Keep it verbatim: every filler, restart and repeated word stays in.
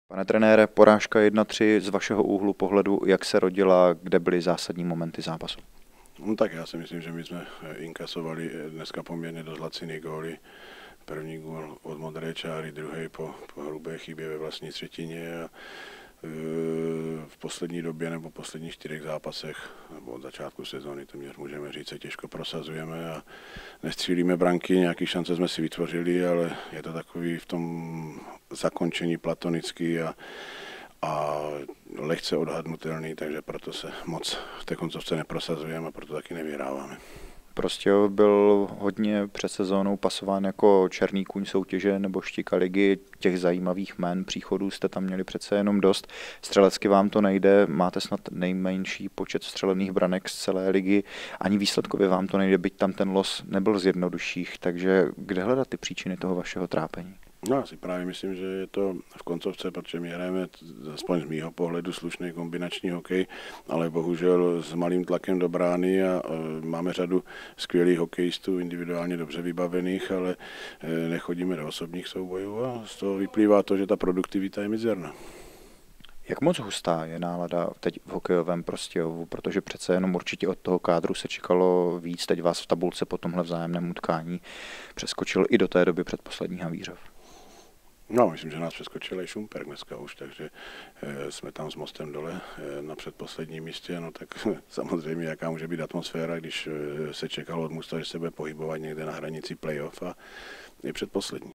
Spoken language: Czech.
Pane trenére, porážka jedna tři z vašeho úhlu pohledu, jak se rodila, kde byly zásadní momenty zápasu? No tak já si myslím, že my jsme inkasovali dneska poměrně dost laciný góly. První gól od modré čáry, druhý po, po hrubé chybě ve vlastní třetině a v poslední době nebo posledních čtyřech zápasech nebo od začátku sezóny, to mě můžeme říct, se těžko prosazujeme a nestřílíme branky, nějaké šance jsme si vytvořili, ale je to takový v tom zakončení platonický a, a lehce odhadnutelný, takže proto se moc v té koncovce neprosazujeme a proto taky nevyhráváme. Prostě byl hodně před sezónou pasován jako černý kůň soutěže nebo štika ligy. Těch zajímavých jmén příchodů jste tam měli přece jenom dost. Střelecky vám to nejde, máte snad nejmenší počet střelených branek z celé ligy. Ani výsledkově vám to nejde, byť tam ten los nebyl z jednodušších. Takže kde hledat ty příčiny toho vašeho trápení? No, já si právě myslím, že je to v koncovce, protože my hrajeme, aspoň z mýho pohledu, slušný kombinační hokej, ale bohužel s malým tlakem do brány a e, máme řadu skvělých hokejistů, individuálně dobře vybavených, ale e, nechodíme do osobních soubojů a z toho vyplývá to, že ta produktivita je mizerná. Jak moc hustá je nálada teď v hokejovém Prostějovu, protože přece jenom určitě od toho kádru se čekalo víc, teď vás v tabulce po tomhle vzájemném utkání přeskočil i do té doby předposlední Havířov. No, myslím, že nás přeskočil i Šumperk dneska už, takže e, jsme tam s Mostem dole e, na předposledním místě, no tak samozřejmě jaká může být atmosféra, když e, se čekalo od mužstva, že se bude pohybovat někde na hranici playoff a je předposlední.